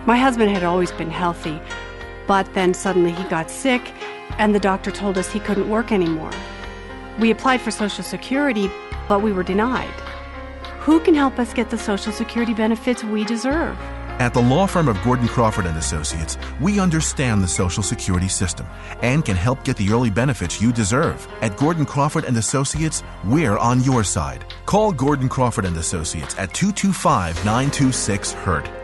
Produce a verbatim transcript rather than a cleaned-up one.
My husband had always been healthy, but then suddenly he got sick, and the doctor told us he couldn't work anymore. We applied for Social Security, but we were denied. Who can help us get the Social Security benefits we deserve? At the law firm of Gordon Crawford and Associates, we understand the Social Security system and can help get the early benefits you deserve. At Gordon Crawford and Associates, we're on your side. Call Gordon Crawford and Associates at two two five, nine two six, H U R T.